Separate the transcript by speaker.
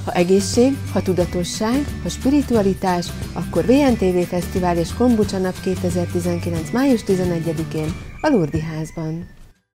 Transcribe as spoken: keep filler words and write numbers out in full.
Speaker 1: Ha egészség, ha tudatosság, ha spiritualitás, akkor vé en té vé Fesztivál és Kombucsa Nap kétezer-tizenkilenc. május tizenegyedikén a Lurdi Házban.